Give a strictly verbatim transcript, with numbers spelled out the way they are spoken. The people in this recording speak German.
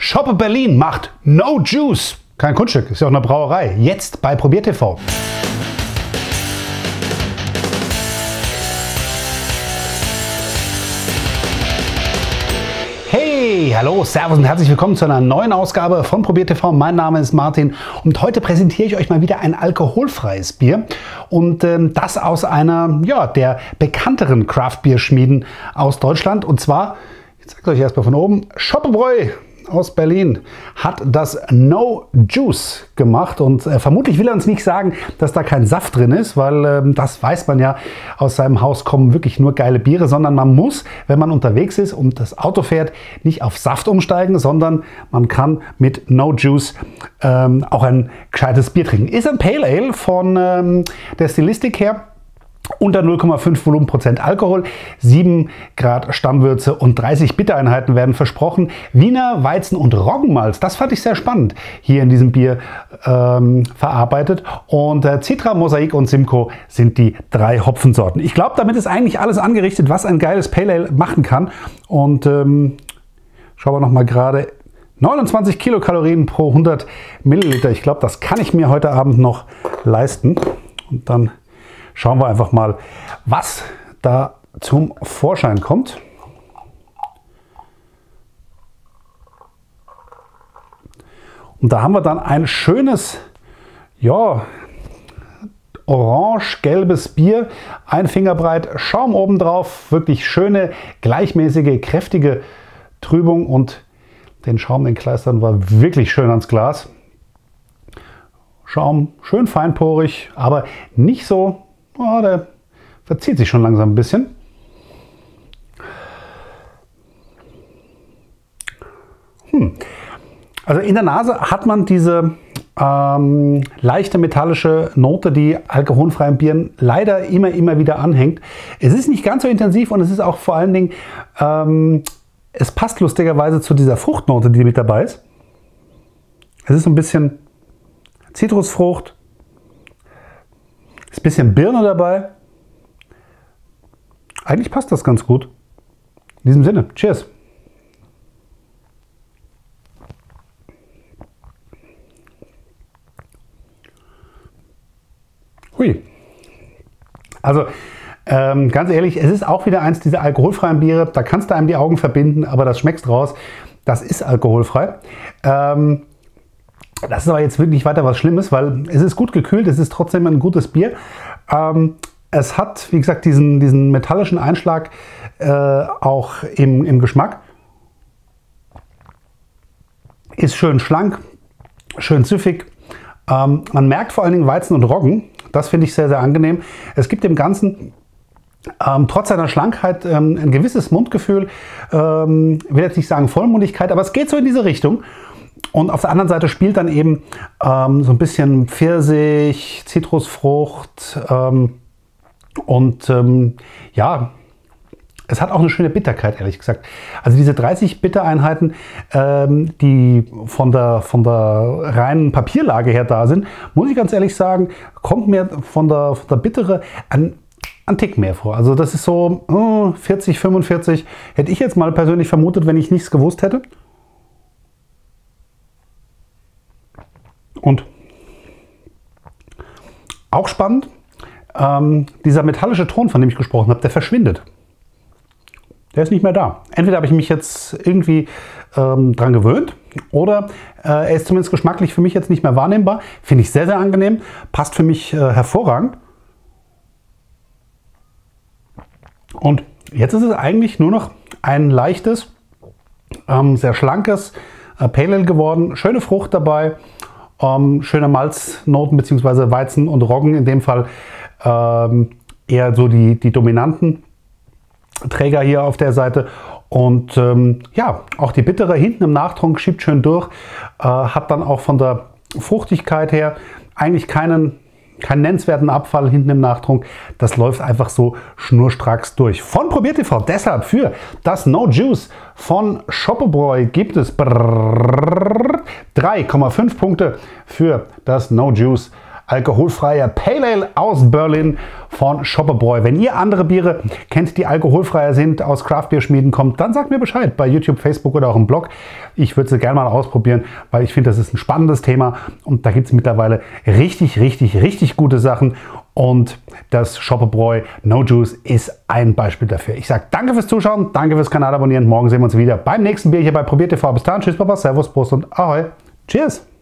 Shoppe Berlin macht No Juice. Kein Kunststück, ist ja auch eine Brauerei. Jetzt bei ProbierTV. Hey, hallo, servus und herzlich willkommen zu einer neuen Ausgabe von ProbierTV. Mein Name ist Martin und heute präsentiere ich euch mal wieder ein alkoholfreies Bier. Und ähm, das aus einer ja, der bekannteren Craft-Bier-Schmieden aus Deutschland. Und zwar, ich zeige euch erstmal von oben, Shoppe Bräu aus Berlin hat das No Juice gemacht und äh, vermutlich will er uns nicht sagen, dass da kein Saft drin ist, weil äh, das weiß man ja, aus seinem Haus kommen wirklich nur geile Biere, sondern man muss, wenn man unterwegs ist und das Auto fährt, nicht auf Saft umsteigen, sondern man kann mit No Juice ähm, auch ein gescheites Bier trinken. Ist ein Pale Ale von ähm, der Stilistik her. Unter null Komma fünf Volumenprozent Alkohol, sieben Grad Stammwürze und dreißig Bittereinheiten werden versprochen. Wiener, Weizen und Roggenmalz, das fand ich sehr spannend, hier in diesem Bier ähm, verarbeitet. Und äh, Citra, Mosaik und Simcoe sind die drei Hopfensorten. Ich glaube, damit ist eigentlich alles angerichtet, was ein geiles Pale Ale machen kann. Und ähm, schauen wir noch mal gerade. neunundzwanzig Kilokalorien pro hundert Milliliter. Ich glaube, das kann ich mir heute Abend noch leisten. Und dann schauen wir einfach mal, was da zum Vorschein kommt. Und da haben wir dann ein schönes, ja, orange-gelbes Bier, ein Fingerbreit, Schaum oben drauf, wirklich schöne, gleichmäßige, kräftige Trübung und den Schaum, den kleistern wir wirklich schön ans Glas. Schaum schön feinporig, aber nicht so. Oh, der verzieht sich schon langsam ein bisschen. Hm. Also in der Nase hat man diese ähm, leichte metallische Note, die alkoholfreien Bieren leider immer, immer wieder anhängt. Es ist nicht ganz so intensiv und es ist auch vor allen Dingen, ähm, es passt lustigerweise zu dieser Fruchtnote, die mit dabei ist. Es ist so ein bisschen Zitrusfrucht. Ist ein bisschen Birne dabei. Eigentlich passt das ganz gut. In diesem Sinne, cheers. Hui. Also, ähm, ganz ehrlich, es ist auch wieder eins dieser alkoholfreien Biere. Da kannst du einem die Augen verbinden, aber das schmeckst raus. Das ist alkoholfrei. Ähm, Das ist aber jetzt wirklich nicht weiter was Schlimmes, weil es ist gut gekühlt, es ist trotzdem ein gutes Bier. Ähm, es hat, wie gesagt, diesen, diesen metallischen Einschlag äh, auch im, im Geschmack. Ist schön schlank, schön süffig. Ähm, man merkt vor allen Dingen Weizen und Roggen. Das finde ich sehr, sehr angenehm. Es gibt dem Ganzen ähm, trotz seiner Schlankheit ähm, ein gewisses Mundgefühl. Ähm, ich will jetzt nicht sagen Vollmundigkeit, aber es geht so in diese Richtung. Und auf der anderen Seite spielt dann eben ähm, so ein bisschen Pfirsich, Zitrusfrucht ähm, und ähm, ja, es hat auch eine schöne Bitterkeit, ehrlich gesagt. Also diese dreißig Bittereinheiten, ähm, die von der, von der reinen Papierlage her da sind, muss ich ganz ehrlich sagen, kommt mir von der, von der Bittere ein, ein Tick mehr vor. Also das ist so oh, vierzig, fünfundvierzig, hätte ich jetzt mal persönlich vermutet, wenn ich nichts gewusst hätte. Und auch spannend, ähm, dieser metallische Ton, von dem ich gesprochen habe, der verschwindet. Der ist nicht mehr da. Entweder habe ich mich jetzt irgendwie ähm, dran gewöhnt oder äh, er ist zumindest geschmacklich für mich jetzt nicht mehr wahrnehmbar. Finde ich sehr, sehr angenehm. Passt für mich äh, hervorragend. Und jetzt ist es eigentlich nur noch ein leichtes, ähm, sehr schlankes äh, Pale Ale geworden. Schöne Frucht dabei. Ähm, schöne Malznoten bzw. Weizen und Roggen, in dem Fall ähm, eher so die, die dominanten Träger hier auf der Seite. Und ähm, ja, auch die bittere hinten im Nachtrunk schiebt schön durch, äh, hat dann auch von der Fruchtigkeit her eigentlich keinen, keinen nennenswerten Abfall hinten im Nachtrunk. Das läuft einfach so schnurstracks durch. Von ProbierTV, deshalb für das No Juice von Shoppe Bräu gibt es drei Komma fünf Punkte für das No Juice alkoholfreie Pale Ale aus Berlin von Schopperbräu. Wenn ihr andere Biere kennt, die alkoholfreier sind, aus Craft-Bier-Schmieden kommt, dann sagt mir Bescheid bei YouTube, Facebook oder auch im Blog. Ich würde sie gerne mal ausprobieren, weil ich finde, das ist ein spannendes Thema und da gibt es mittlerweile richtig, richtig, richtig gute Sachen. Und das Schopperbräu No Juice ist ein Beispiel dafür. Ich sage danke fürs Zuschauen, danke fürs Kanal abonnieren. Morgen sehen wir uns wieder beim nächsten Bier hier bei ProbierTV. Bis dann, tschüss, Baba, Servus, Prost und Ahoi. Cheers!